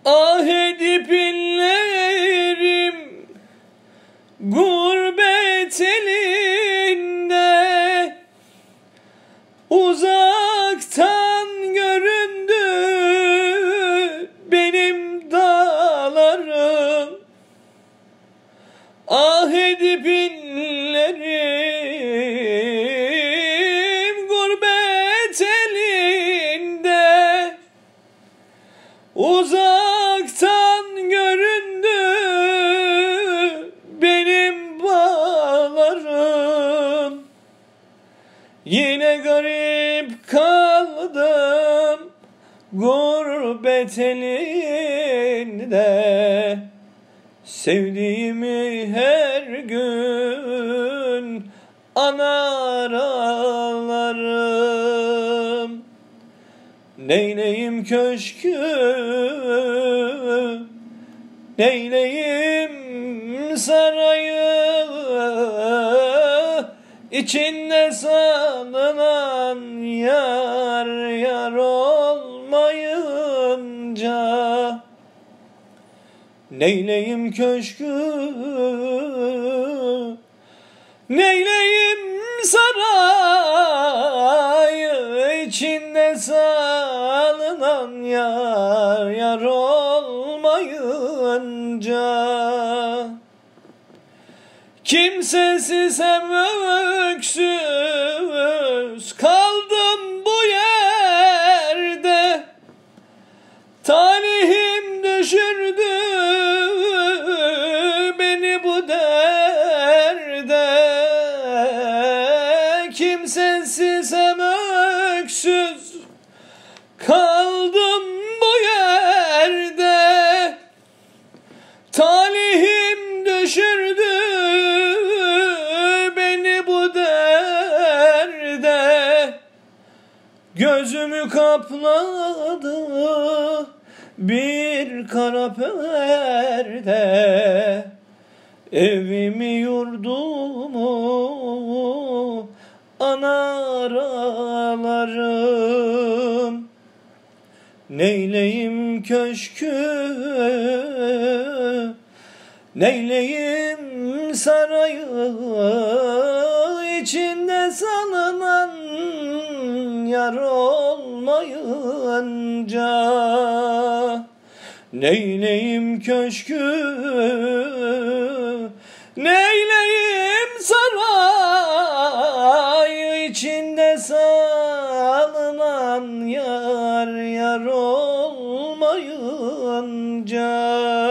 Ah edip inlerim gurbet elinde, uzaktan göründü benim dağlarım. Ah edip inlerim gurbet elinde, uzaktan göründü benim bağlarım. Yine garip kaldım gurbet elinde, sevdiğimi her gün anar ağlarım. Neyleyim köşkü, neyleyim sarayı, içinde sanılan yar yar olmayınca. Neyleyim köşkü, neyleyim sarayı, içinde salınan yar yar olmayınca. Kimsesiz hem öksüz kaldım bu yerde, talihim düşürdü beni bu derde. Kimsesiz hem öksüz kaldım bu yerde, talihim düşürdü beni bu derde. Gözümü kapladı bir kara perde, evimi yurdumu anar ağlarım. Neyleyim köşkü, neyleyim sarayı, içinde salınan yar olmayınca. Neyleyim köşkü, neyleyim sarayı, içinde salınan yar yar olmayınca.